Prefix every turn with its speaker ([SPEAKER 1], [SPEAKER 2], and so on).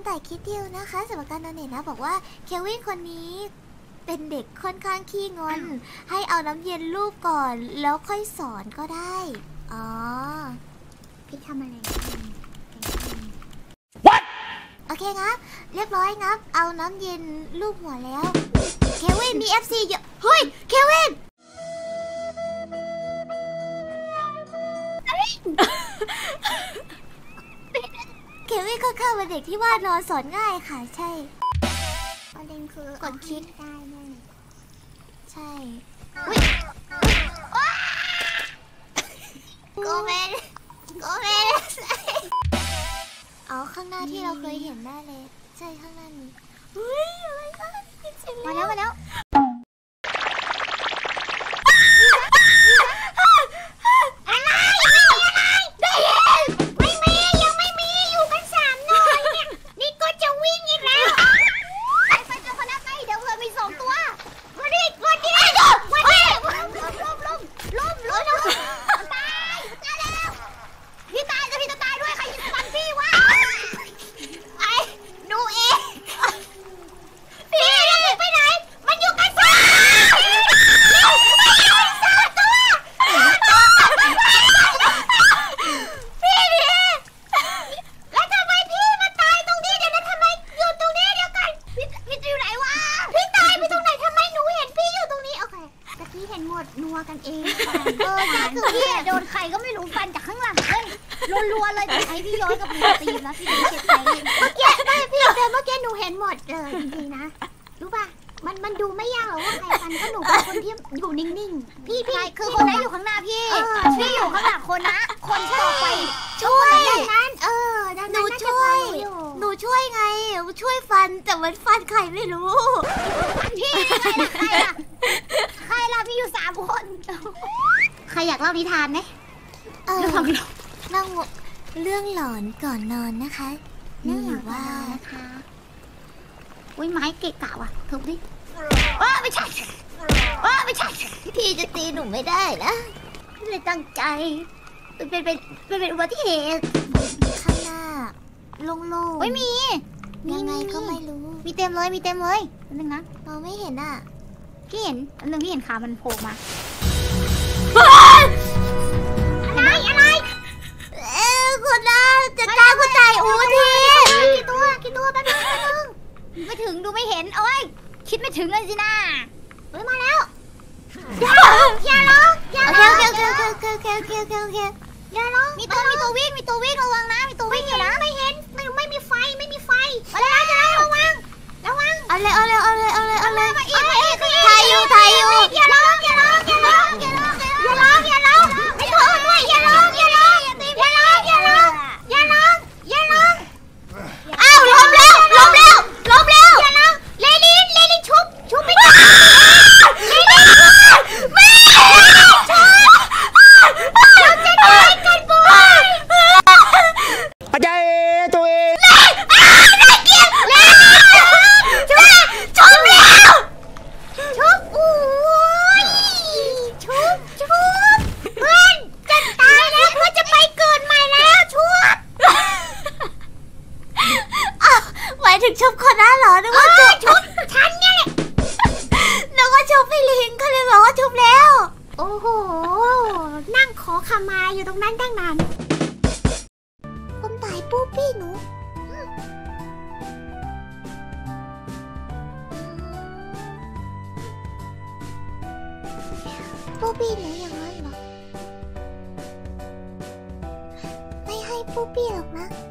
[SPEAKER 1] แต่คิดเดียวนะคะสำหรับการโดเนทนะบอกว่าเควินคนนี้เป็นเด็กค่อนข้างขี้งอนให้เอาน้ำเย็นลูบก่อนแล้วค่อยสอนก็ได้อ๋อพี่ทำอะไรWhat โอเคครับเรียบร้อยครับเอาน้ำเย็นลูบหัวแล้วเควินมี FC เยอะเฮ้ยเควินเควินก็เข้าเป็นเด็กที่ว่านอนสอนง่ายค่ะใช่ประเด็นคือกดคิดได้แน่ใช่โกเมนเอาข้างหน้าที่เราเคยเห็นแน่เลยใช่ข้างหน้านี้เฮ้ยอะไรกันมาแล้วนัวกันเองคือพี่โดนใครก็ไม่รู้ฟันจากข้างหลังเลยรัวๆเลยแต่ให้พี่ย้อยกับหนูตีมนะพี่ไม่เจ็บใจเมื่อกี้ไม่พี่แต่เมื่อกี้หนูเห็นหมดเลยจริงๆนะรู้ป่ะมันดูไม่ยากหรอกว่าใครฟันก็หนูเป็นคนที่อยู่นิ่งๆพี่คือคนนั้นอยู่ข้างหน้าพี่อยู่ข้างหลังคนนะคนต่อไปช่วยนั้นหนูช่วยไงช่วยฟันแต่มันฟันใครไม่รู้พี่ใครล่ะพี่อยู่3 คนใครอยากเล่านิทานไหมนั่งเรื่องหลอนก่อนนอนนะคะนี่ว่านะคะอุ้ยไม้เกะกะว่ะทุบดิไม่ใช่พี่จะตีหนูไม่ได้นะพี่เลยตั้งใจเป็นอุบัติเหตุข้างหน้าโล่งๆไม่มียังไงก็ไม่รู้มีเต็มเลยนึงนะเราไม่เห็นอ่ะพี่เห็นนึงพี่เห็นขามันโผล่มาอะไรคุณน่าจะกล้าคุณใจอูทีกี่ตัวแป๊บนึงไม่ถึงดูไม่เห็นโอ้ยคิดไม่ถึงเลยสินะมาแล้วอย่าร้องโอเคอย่าร้องมีตัววิ่งระวังนะมีตัววิ่งอยู่นะไม่เห็นไม่มีไฟมาแล้วจะระวังเอาเลยถ่ายอยู่อย่าร้องไม่โทษด้วยอย่าร้องอ้าวล้มแล้วอย่าร้องเลลินชุบไปก่อนเลลินแม่เราจะได้กันบ่อยอาจารย์ตัวเองได้เกียร์ชุบแล้วโอ้ยชุบเพื่อนจะตายแล้วเพื่อนจะไปเกิดใหม่แล้วชุบหมายถึงชุบคนนั้นเหรอนึกว่าชุบฉันเนี่ยนึกว่าชุบพี่ลิงก็เลยบอกว่าชุบแล้วโอ้โหนั่งขอขมาอยู่ตรงนั้นตั้งนานคนตายปูปี้หนูปูปี้หนูอย่างนั้นเหรอไม่ให้ปูปี้หรอกนะ